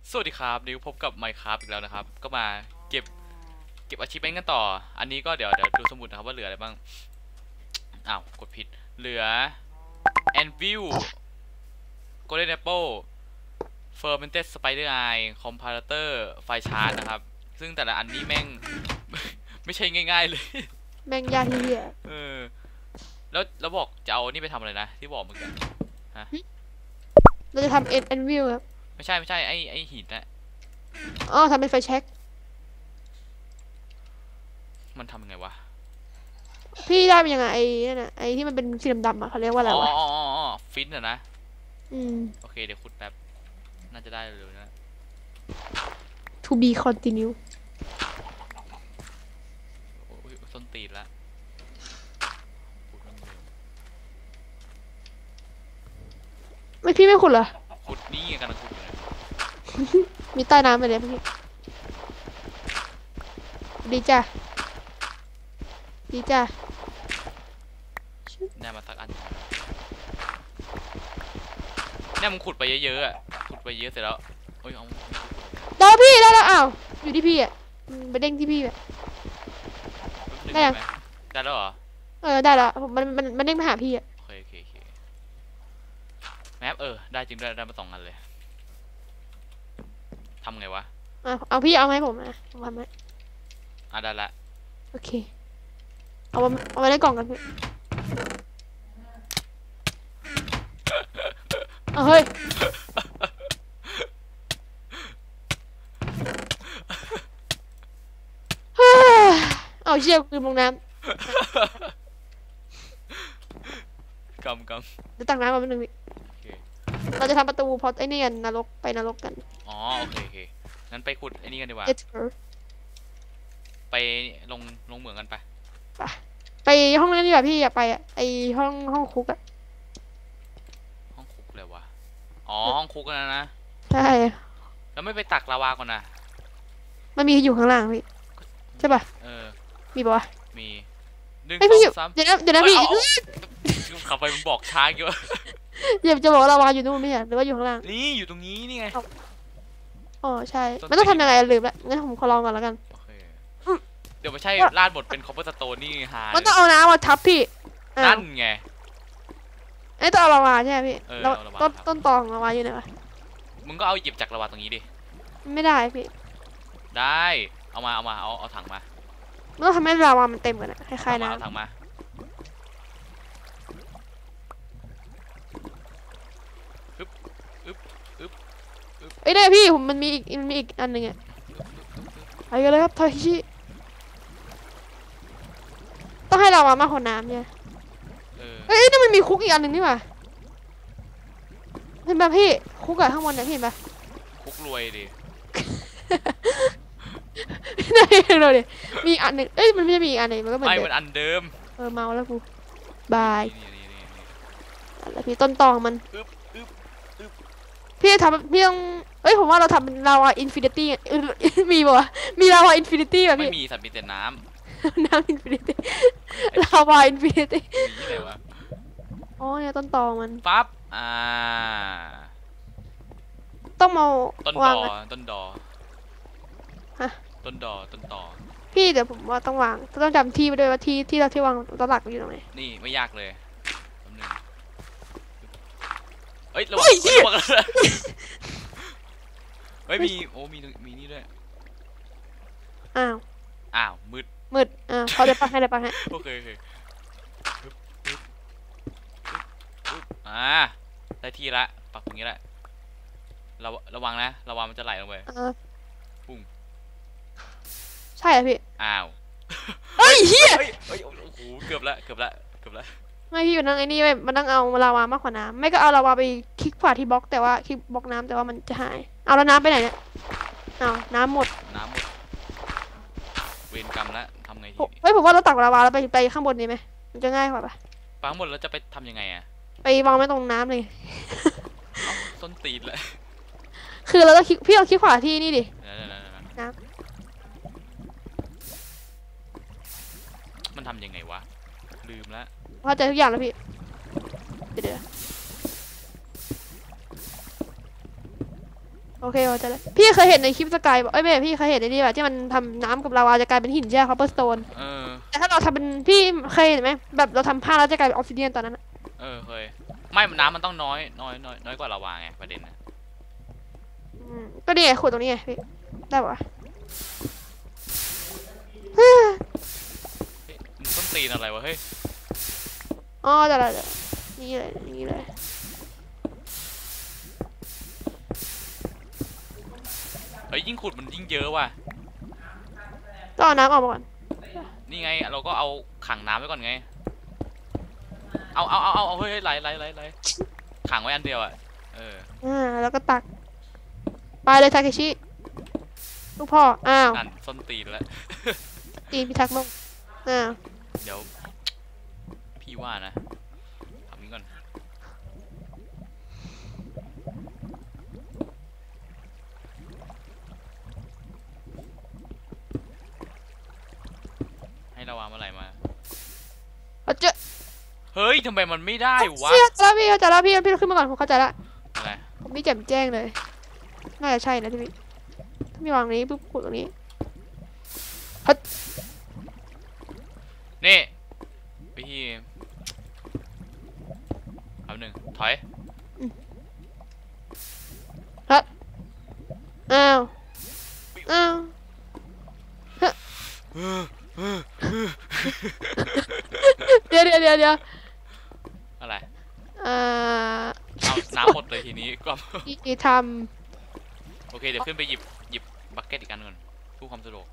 สวัสดีครับนิวพบกับ Minecraft อีกแล้วนะครับก็มาเก็บachievement กันต่ออันนี้ก็เดี๋ยวดูสมุดนะครับว่าเหลืออะไรบ้างอ้าวกดผิดเหลือ Anvil Golden Apple Fermented Spider Eye Comparator ไฟชาร์จนะครับซึ่งแต่ละอันนี้แม่ง ไม่ใช่ง่ายๆเลยแม่งยากที่เหี้ยเออแล้วบอกจะเอานี่ไปทำอะไรนะที่บอกเมื่อกี้ฮะเราจะทำเอ็นวิวครับไม่ใช่ไอหินนะอ๋อทำเป็นไฟแช็กมันทำยังไงวะพี่ได้เป็นยังไงไอ้นั่นน่ะไอ้ที่มันเป็นสีดำๆอ่ะเขาเรียกว่าอะไรวะอ๋อฟินอะนะอืมโอเคเดี๋ยวขุดแป๊บน่าจะได้เร็วๆนะ to be continue โอ้ยส้นตีนละขุดมันเร็วไม่พี่ไม่ขุดเหรอขุดนี่ไงกำลังขุดอยู่นะมีใต้น้ำไปเลยพี่ดีจ้ะดีจ้ะเนี่ยมาสักอันเนี่ยมึงขุดไปเยอะๆอ่ะขุดไปเยอะเสร็จแล้วโอ้ยเอาได้แล้วพี่ได้แล้วอ้าวอยู่ที่พี่อ่ะไปเด้งที่พี่อ่ะได้ยังได้แล้วเหรอได้แล้วมันเด้งมาหาพี่อ่ะโอเคแมปได้จริงได้มา2 อันเลยทำไงวะเอาพี่เอาไหมผมนะผมทำไหมได้ละโอเคเอาไว้ในกล่องกันพี่เฮ้ยเอาเชี่ยคือลงน้ำกำจะตักน้ำมาเป็นหนึ่งวิเราจะทำประตูพอไอ้นี่กันนรกไปนรกกันอ๋อโอเคงั้นไปขุดไอ้นี่กันดีกว่าไปลงเหมืองกันไปห้องนั้นดีกว่าพี่อย่าไปอ่ะไอห้องคุกอ่ะห้องคุกเลยวะอ๋อห้องคุกนะใช่แล้วไม่ไปตักลาวาก่อนนะมันมีอยู่ข้างล่างพี่ใช่ป่ะมีป่ะมี1 2 3 เดี๋ยวนะพี่ขับไปมึงบอกช้ากี่วะอย่าจะบอกลาวาอยู่นู่นไม่ใช่หรือว่าอยู่ข้างล่างนี่อยู่ตรงนี้นี่ไงอ๋อใช่มันต้องทำยังไงลืมละงั้นผมขอลองก่อนแล้วกันเดี๋ยวไม่ใช่ลาดบทเป็นคอปเปอร์สโตนนี่หายมันต้องเอาน้ำมาทับพี่นั่นไงไอ้ต้องเอาลาวาใช่ไหมพี่แล้วต้นตอของลาวาอยู่ไหนวะมึงก็เอาหยิบจากลาวาตรงนี้ดิไม่ได้พี่ได้เอาถังมามันต้องทำให้ลาวามันเต็มกันนะคล้ายๆน้ำเอาถังมาเอ้ยได้พี่ผมมันมีอีกอันหนึ่งอ่ะไปกันเลยครับทอยชิต้องให้ลาวามากกว่าน้ำเนี่ยเอ้ยนี่มันมีคุกอีกอันหนึ่งนี่หว่าเห็นป่ะพี่คุกอะข้างบนเนี่ยพี่เห็นป่ะคุกรวยดิได้เลยดิมีอันหนึ่งเอ้ยมันไม่ใช่มีอีกอันหนึ่งมันก็เหมือนเดิมมันอันเดิมเมาแล้วกูบายแล้วพี่ต้นตองมันพี่ทำพี่ต้องเอ้ยผมว่าเราทำลาวาอินฟินิตี้มีป่ะมีลาวาอินฟินิตี้ป่ะพี่ไม่มีสัตว์มีแต่น้ำอินฟินิตี้ลาวาอินฟินิตี้มีที่ไหนวะอ๋อเนี่ยต้นตอมันปั๊บต้องมาต้นดอฮะต้นตอพี่เดี๋ยวผมว่าต้องวางต้องจำที่ไปด้วยว่าที่เราที่วางตัวหลักอยู่ตรงไหนนี่ไม่ยากเลยเอ้ยระวังเฮ้ยมีนี่ด้วยอ้าวมืดเขาจะปักให้โอเคได้ที่ละปักตรงนี้ละระวังนะระวังมันจะไหลลงไปปุ้งใช่เหรอพี่อ้าวเฮ้ยเฮียโอ้โหเกือบละไม่พี่อยู่นั่งไอ้นี่มันต้องเอาลาวามากกว่าน้ำไม่ก็เอาลาวาไปคลิกขวาที่บล็อกแต่ว่าคลิกบล็อกน้ำแต่ว่ามันจะหายเอาแล้วน้ำไปไหนเนี่ยเอาน้ำหมดเวรกรรมละทำไงทีเฮ้ยผมว่าเราตักลาวาแล้วไปข้างบนดีไหมมันจะง่ายกว่าปะปังหมดแล้วจะไปทำยังไงอะไปวางไว้ตรงน้ำเลยต้นตีนเลยคือเราต้องพี่ลองคลิกขวาที่นี่ดิน้ำมันทำยังไงวะลืมแล้วเข้าใจทุกอย่างแล้วพี่เดี๋ยวโอเคเข้าใจแล้วพี่เคยเห็นในคลิปสกายบอกเอ้ยไม่พี่เคยเห็นในนี่แบบที่มันทำน้ำกับลาวาจะกลายเป็นหินใช่ไหมคัพเปอร์สโตนเออแต่ถ้าเราทำเป็นพี่เคยเห็นไหมแบบเราทำผ้าแล้วจะกลายเป็นออฟซิเดียนตอนนั้นอะเออเคยไม่น้ำมันต้องน้อยกว่าลาวาไงประเด็นนะก็นี่ไงขุดตรงนี้ไงพี่ได้ปะเฮ้ยมึงต้นตีนอะไรวะเฮ้ยอ๋อแต่ละนี่เลยนี่เลยเฮ้ยยิ่งขุดมันยิ่งเยอะว่ะต้องเอาน้ำออกมาก่อนนี่ไงเราก็เอาขังน้ำไว้ก่อนไงเอาเฮ้ยไหลขังไว้อันเดียวอ่ะเออแล้วก็ตักไปเลยทาเคชิลูกพ่ออ้าวนั่นส้นตีนแล้วตีพิทักษ์ลงอ้าวเดี๋ยวพี่ว่านะทำนี้ก่อนให้ระวังเมื่อไหร่มาเอาเจอเฮ้ยทำไมมันไม่ได้วะพี่เข้าใจแล้วพี่เข้าใจแล้วพี่ขึ้นมาก่อนผมเข้าใจแล้วอะไรผมไม่แจ่มแจ้งเลยน่าจะใช่นะที่พี่ถ้ามีวางนี้ปุ๊บขุดตรงนี้นี่พี่เอาหนึ่งถอยอ้าวอ้าว เดี๋ยวอะไรอ่าเอาน้ำหมดเลยทีนี้ก็ที่ทโอเคเดี๋ยวขึ้นไปหยิบบักเก็ตอีกอันก่อนเพื่อความสะดวกำ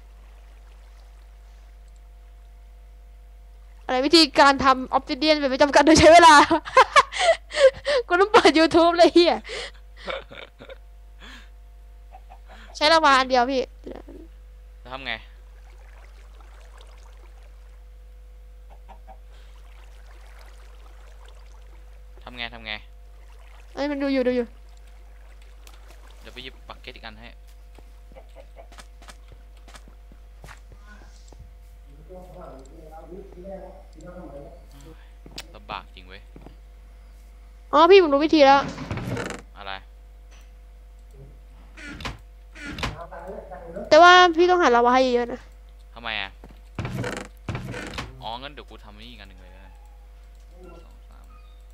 อะไรวิธีการทำออ s ซิเดียนแบบไม่จำกัดโดยใช้เวลา กูต้องเปิด YouTube เลยเฮียใช้ละวาอันเดียวพี่แล้วทำไงเอ้ยมันดูอยู่เดี๋ยวไปหยิบบักเก็ตอีกอันให้ลำบากจริงเว้ยอ๋อพี่ผมรู้วิธีแล้วอะไรแต่ว่าพี่ต้องหาลาวาให้เยอะๆนะทำไมอ่ะอ๋องั้นเดี๋ยวกูทำนี่อีกอันหนึ่งเลยนะ2 3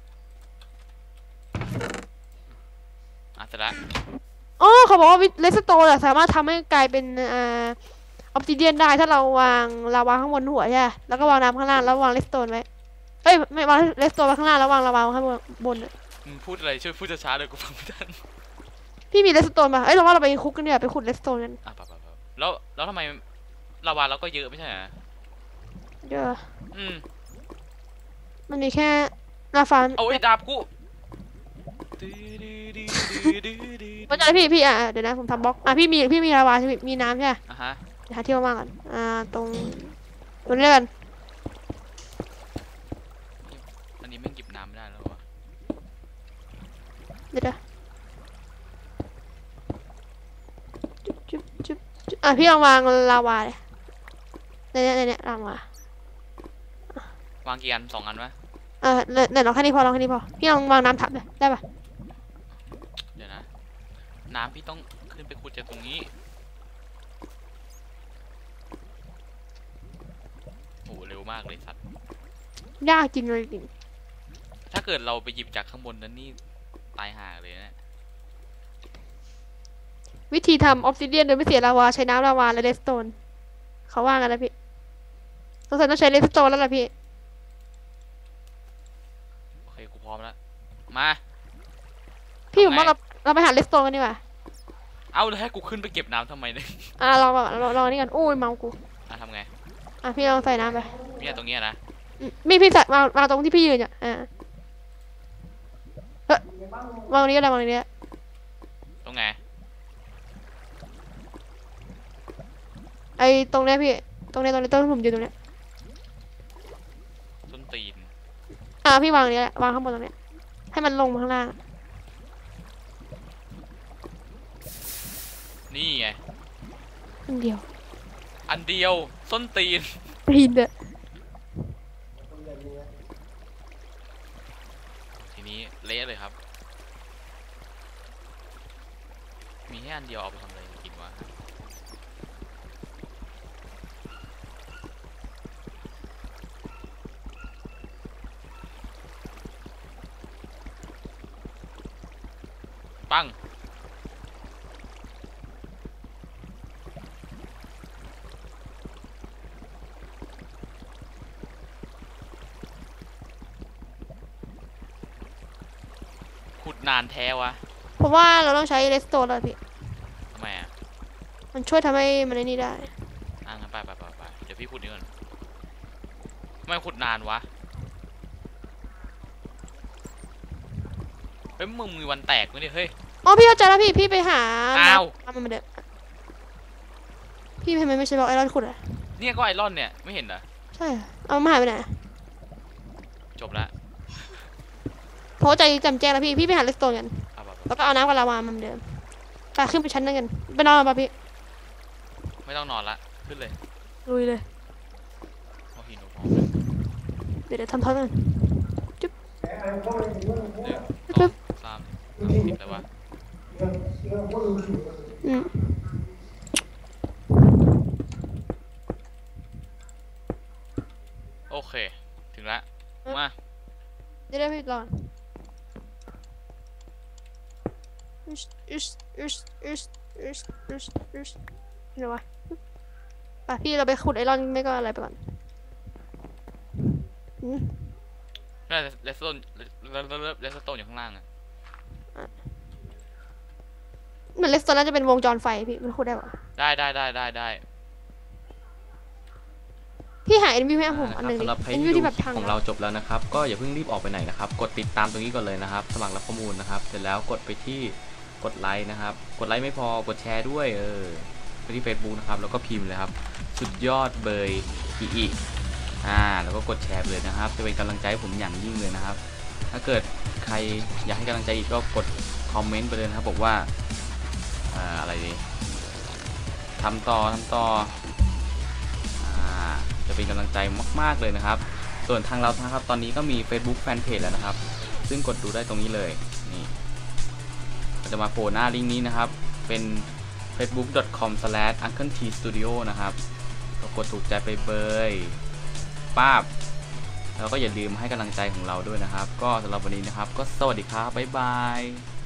เสร็จแล้วอ๋อเขาบอกว่าเลสโตนสามารถทำให้กลายเป็นออฟซิเดียนได้ถ้าเราวางลาวาข้างบนหัวใช่ไหมแล้วก็วางน้ำข้างล่างแล้ววางเลสโตนไว้เอ้ยไม่วางเลสโตนไว้ข้างล่างแล้ววางลาวาข้างบนมึงพูดอะไรช่วยพูดช้าๆเลยกูฟังไม่ทันพี่มีเลสโตนป่ะเอ้ยเราว่าเราไปคุกกันเนี่ยไปขุดเลสโตนกันอ่ะป่ะแล้วทำไมลาวาเราก็เยอะไม่ใช่เหรอเดี๋ยวอืมมันมีแค่ลาฟานเอาไอ้ดาบกูเข้าใจพี่เดี๋ยวนะผมทำบล็อกพี่มีลาวาใช่ไหมมีน้ำใช่ไหมอ่ะฮะเดี๋ยวหาที่ว่างๆก่อนตรงนี้แล้วกันอันนี้แม่งหยิบน้ำไม่ได้แล้ววะเดี๋ยวจุ๊บพี่ลองวางลาวาเลยในเนี่ยลาวาวางกี่อัน2 อันวะเนี่ยลองแค่นี้พอพี่ลองวางน้ำทับเลยได้ปะเดี๋ยวนะน้ำพี่ต้องขึ้นไปขุดจากตรงนี้โอ้เร็วมากเลยสัตว์ยากจริงเลยจริงถ้าเกิดเราไปหยิบจากข้างบนนั้นนี่ตายห่าเลยนะวิธีทำออฟซิเดียนโดยไม่เสียลาวาใช้น้ำลาวาและเลสโตนเขาว่ากันนะพี่ต้องใช้เลสโตนแล้วล่ะพี่โอเคกูพร้อมแล้วมาพี่ผมว่าเราไปหาเลสโตนกันดีกว่าเอาแล้วให้กูขึ้นไปเก็บน้ำทำไมเนี่ยลองนี่กันโอ้ยเมากูทำไงพี่ลองใส่น้ำไปเนี่ยตรงเนี้ยนะพี่ใส่วางตรงที่พี่ยืนอ่ะวางตรงนี้ก็ได้วางตรงนี้ตรงไงไอ้ตรงเนี้ยพี่ตรงเนี้ยต้นผมยืนตรงเนี้ยต้นตีนพี่วางนี้แหละวางข้างบนตรงเนี้ยให้มันลงมาข้างล่างนี่ไงอันเดียวอันเดียวส้นตีนปีนเด้อทีนี้เละเลยครับมีแค่อันเดียวเอาไปทำอะไรกินวะปังขุดนานแท้วะผมว่าเราต้องใช้เลสโตนแล้วพี่ทำไมอ่ะมันช่วยทำให้มันไอ้นี่ได้งั้นไปเดี๋ยวพี่ขุดนี่ก่อนทำไมขุดนานวะเฮ้ยมึงมีวันแตกไหมเนี่ยเฮ้ยอ๋อพี่เข้าใจแล้วพี่ไปหาอ้าวมันเด็ดพี่ทำไมไม่ใช่บอกไอรอนขุดอ่ะเนี่ยก็ไอรอนเนี่ยไม่เห็นเหรอใช่เอามาหายไปไหนจบแล้วเพราะใจจำแจ้งแล้วพี่ไปหาเลสโตนกันแล้วก็เอาน้ำกับลาวามันเดิมไปขึ้นไปชั้นนึงกันไปนอนป่ะพี่ไม่ต้องนอนละขึ้นเลยลุยเลยเอาหินลงพอเดี๋ยวทำท่อนกันจุ๊บ 1 2 3 10เลยวะโอเคถึงแล้วมาเดี๋ยวพี่ก่อนเดี๋ยววะไปพี่เราไปขุดไอรอนไม่ก็อะไรไปก่อนน่าจะเลสโตนอยู่ข้างล่างอ่ะเหมือนเลสโตนน่าจะเป็นวงจรไฟพี่มันขุดได้ปะได้พี่หา NV ให้ผมอันนึงดิ NV ที่แบบของเราจบแล้วนะครับก็อย่าเพิ่งรีบออกไปไหนนะครับกดติดตามตรงนี้ก่อนเลยนะครับสมัครรับข้อมูลนะครับเสร็จแล้วกดไปที่กดไลค์นะครับกดไลค์ไม่พอกดแชร์ด้วยไปที่ Facebook นะครับแล้วก็พิมพ์เลยครับสุดยอดเบยอีแล้วก็กดแชร์ไปเลยนะครับจะเป็นกำลังใจให้ผมอย่างยิ่งเลยนะครับถ้าเกิดใครอยากให้กำลังใจอีกก็กดคอมเมนต์ไปเลยนะครับบอกว่าอะไรดีทำต่อจะเป็นกำลังใจมากๆเลยนะครับส่วนทางเรานะครับตอนนี้ก็มี Facebook Fanpage แล้วนะครับซึ่งกดดูได้ตรงนี้เลยนี่จะมาโผล่หน้าลิงก์นี้นะครับเป็น facebook.com/uncletstudio นะครับก็กดถูกใจไปเบยป้าบแล้วก็อย่าลืมให้กำลังใจของเราด้วยนะครับก็สำหรับวันนี้นะครับก็สวัสดีครับบ๊ายบาย